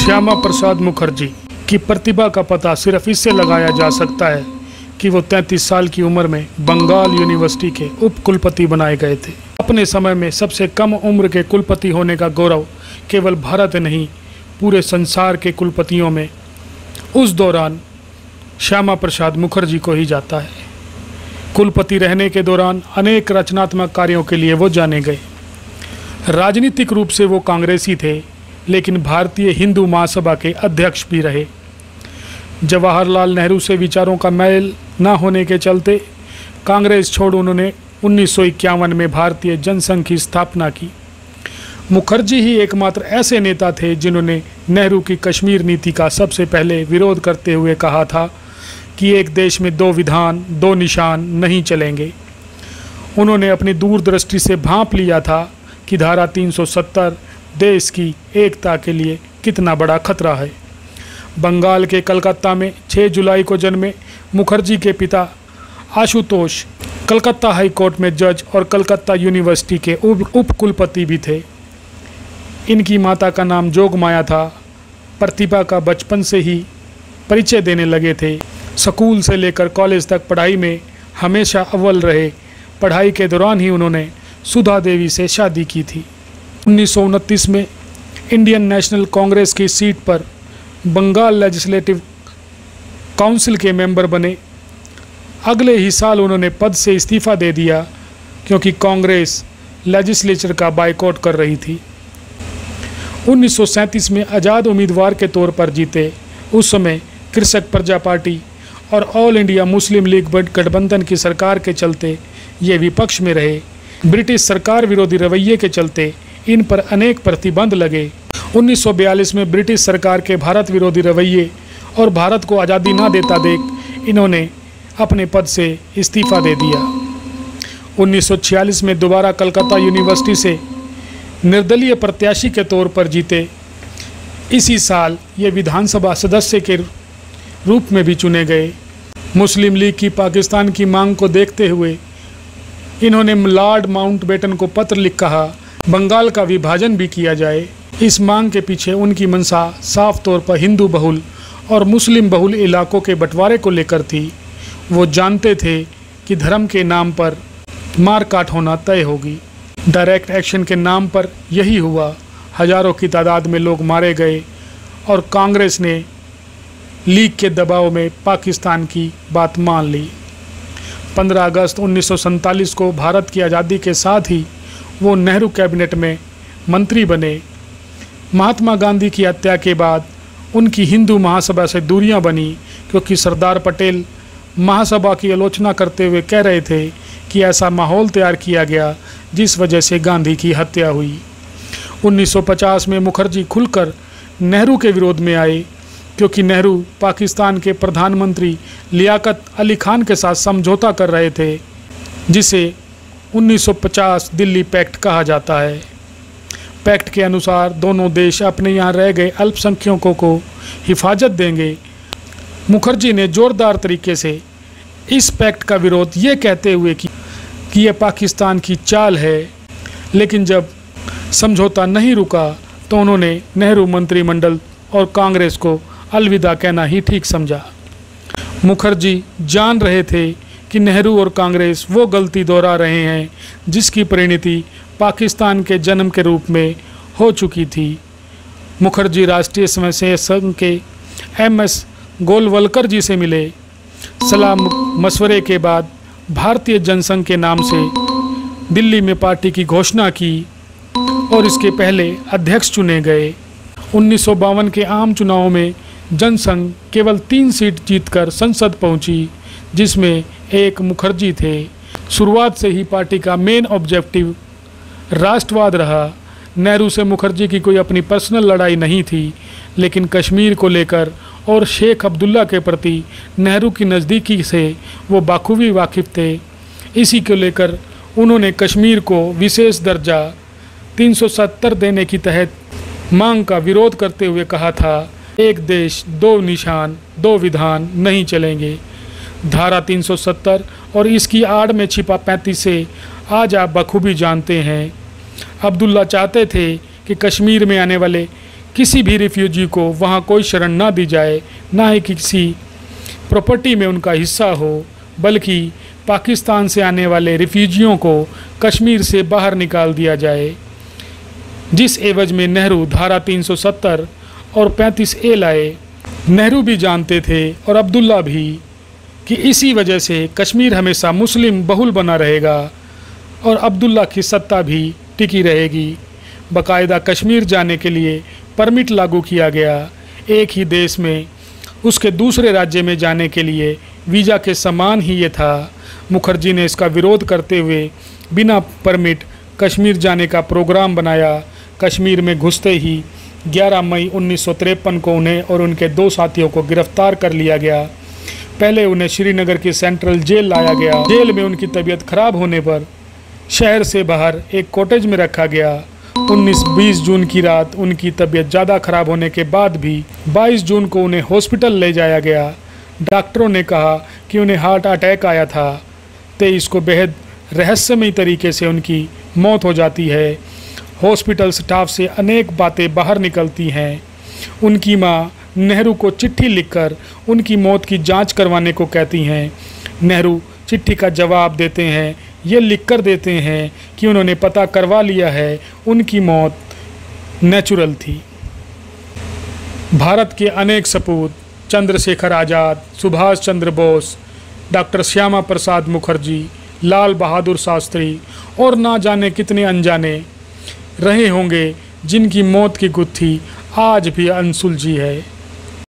श्यामा प्रसाद मुखर्जी की प्रतिभा का पता सिर्फ इससे लगाया जा सकता है कि वो 33 साल की उम्र में बंगाल यूनिवर्सिटी के उप कुलपति बनाए गए थे। अपने समय में सबसे कम उम्र के कुलपति होने का गौरव केवल भारत नहीं, पूरे संसार के कुलपतियों में उस दौरान श्यामा प्रसाद मुखर्जी को ही जाता है। कुलपति रहने के दौरान अनेक रचनात्मक कार्यों के लिए वो जाने गए। राजनीतिक रूप से वो कांग्रेसी थे, लेकिन भारतीय हिंदू महासभा के अध्यक्ष भी रहे। जवाहरलाल नेहरू से विचारों का मेल न होने के चलते कांग्रेस छोड़ उन्होंने 1951 में भारतीय जनसंघ की स्थापना की। मुखर्जी ही एकमात्र ऐसे नेता थे जिन्होंने नेहरू की कश्मीर नीति का सबसे पहले विरोध करते हुए कहा था कि एक देश में दो विधान, दो निशान नहीं चलेंगे। उन्होंने अपनी दूरदृष्टि से भांप लिया था कि धारा 370 देश की एकता के लिए कितना बड़ा खतरा है। बंगाल के कलकत्ता में 6 जुलाई को जन्मे मुखर्जी के पिता आशुतोष कलकत्ता हाई कोर्ट में जज और कलकत्ता यूनिवर्सिटी के उप कुलपति भी थे। इनकी माता का नाम जोगमाया था। प्रतिभा का बचपन से ही परिचय देने लगे थे। स्कूल से लेकर कॉलेज तक पढ़ाई में हमेशा अव्वल रहे। पढ़ाई के दौरान ही उन्होंने सुधा देवी से शादी की थी। 1929 में इंडियन नेशनल कांग्रेस की सीट पर बंगाल लेजिस्लेटिव काउंसिल के मेंबर बने। अगले ही साल उन्होंने पद से इस्तीफा दे दिया क्योंकि कांग्रेस लेजिस्लेचर का बायकॉट कर रही थी। 1937 में आज़ाद उम्मीदवार के तौर पर जीते। उस समय कृषक प्रजा पार्टी और ऑल इंडिया मुस्लिम लीग गठबंधन की सरकार के चलते ये विपक्ष में रहे। ब्रिटिश सरकार विरोधी रवैये के चलते इन पर अनेक प्रतिबंध लगे। 1942 में ब्रिटिश सरकार के भारत विरोधी रवैये और भारत को आज़ादी न देता देख इन्होंने अपने पद से इस्तीफा दे दिया। 1946 में दोबारा कलकत्ता यूनिवर्सिटी से निर्दलीय प्रत्याशी के तौर पर जीते। इसी साल ये विधानसभा सदस्य के रूप में भी चुने गए। मुस्लिम लीग की पाकिस्तान की मांग को देखते हुए इन्होंने लॉर्ड माउंटबेटन को पत्र लिख कहा बंगाल का विभाजन भी किया जाए। इस मांग के पीछे उनकी मंशा साफ तौर पर हिंदू बहुल और मुस्लिम बहुल इलाकों के बंटवारे को लेकर थी। वो जानते थे कि धर्म के नाम पर मारकाट होना तय होगी। डायरेक्ट एक्शन के नाम पर यही हुआ। हजारों की तादाद में लोग मारे गए और कांग्रेस ने लीग के दबाव में पाकिस्तान की बात मान ली। 15 अगस्त 1947 को भारत की आज़ादी के साथ ही वो नेहरू कैबिनेट में मंत्री बने। महात्मा गांधी की हत्या के बाद उनकी हिंदू महासभा से दूरियां बनी क्योंकि सरदार पटेल महासभा की आलोचना करते हुए कह रहे थे कि ऐसा माहौल तैयार किया गया जिस वजह से गांधी की हत्या हुई। 1950 में मुखर्जी खुलकर नेहरू के विरोध में आए क्योंकि नेहरू पाकिस्तान के प्रधानमंत्री लियाकत अली खान के साथ समझौता कर रहे थे, जिसे 1950 दिल्ली पैक्ट कहा जाता है। पैक्ट के अनुसार दोनों देश अपने यहाँ रह गए अल्पसंख्यकों को हिफाजत देंगे। मुखर्जी ने जोरदार तरीके से इस पैक्ट का विरोध ये कहते हुए कि यह पाकिस्तान की चाल है, लेकिन जब समझौता नहीं रुका तो उन्होंने नेहरू मंत्रिमंडल और कांग्रेस को अलविदा कहना ही ठीक समझा। मुखर्जी जान रहे थे कि नेहरू और कांग्रेस वो गलती दोहरा रहे हैं जिसकी परिणति पाकिस्तान के जन्म के रूप में हो चुकी थी। मुखर्जी राष्ट्रीय स्वयंसेवक संघ के MS गोलवलकर जी से मिले। सलाह मशवरे के बाद भारतीय जनसंघ के नाम से दिल्ली में पार्टी की घोषणा की और इसके पहले अध्यक्ष चुने गए। 1952 के आम चुनावों में जनसंघ केवल 3 सीट जीतकर संसद पहुंची, जिसमें एक मुखर्जी थे। शुरुआत से ही पार्टी का मेन ऑब्जेक्टिव राष्ट्रवाद रहा। नेहरू से मुखर्जी की कोई अपनी पर्सनल लड़ाई नहीं थी, लेकिन कश्मीर को लेकर और शेख अब्दुल्ला के प्रति नेहरू की नज़दीकी से वो बाखूबी वाकिफ़ थे। इसी को लेकर उन्होंने कश्मीर को विशेष दर्जा 370 देने की तहत मांग का विरोध करते हुए कहा था एक देश, दो निशान, दो विधान नहीं चलेंगे। धारा 370 और इसकी आड़ में छिपा 35 से आज आप बखूबी जानते हैं। अब्दुल्ला चाहते थे कि कश्मीर में आने वाले किसी भी रिफ्यूजी को वहाँ कोई शरण ना दी जाए, ना ही किसी प्रॉपर्टी में उनका हिस्सा हो, बल्कि पाकिस्तान से आने वाले रिफ्यूजियों को कश्मीर से बाहर निकाल दिया जाए। जिस एवज में नेहरू धारा 370 और 35A लाए। नेहरू भी जानते थे और अब्दुल्ला भी कि इसी वजह से कश्मीर हमेशा मुस्लिम बहुल बना रहेगा और अब्दुल्ला की सत्ता भी टिकी रहेगी। बाकायदा कश्मीर जाने के लिए परमिट लागू किया गया। एक ही देश में उसके दूसरे राज्य में जाने के लिए वीज़ा के समान ही ये था। मुखर्जी ने इसका विरोध करते हुए बिना परमिट कश्मीर जाने का प्रोग्राम बनाया। कश्मीर में घुसते ही 11 मई 1953 को उन्हें और उनके 2 साथियों को गिरफ्तार कर लिया गया। पहले उन्हें श्रीनगर की सेंट्रल जेल लाया गया। जेल में उनकी तबीयत खराब होने पर शहर से बाहर एक कॉटेज में रखा गया। 19-20 जून की रात उनकी तबीयत ज़्यादा खराब होने के बाद भी 22 जून को उन्हें हॉस्पिटल ले जाया गया। डॉक्टरों ने कहा कि उन्हें हार्ट अटैक आया था। 23 को बेहद रहस्यमयी तरीके से उनकी मौत हो जाती है। हॉस्पिटल स्टाफ से अनेक बातें बाहर निकलती हैं। उनकी मां नेहरू को चिट्ठी लिखकर उनकी मौत की जांच करवाने को कहती हैं। नेहरू चिट्ठी का जवाब देते हैं, ये लिखकर देते हैं कि उन्होंने पता करवा लिया है, उनकी मौत नेचुरल थी। भारत के अनेक सपूत चंद्रशेखर आज़ाद, सुभाष चंद्र बोस, डॉक्टर श्यामा प्रसाद मुखर्जी, लाल बहादुर शास्त्री और ना जाने कितने अनजाने रहे होंगे जिनकी मौत की गुत्थी आज भी अनसुलझी है।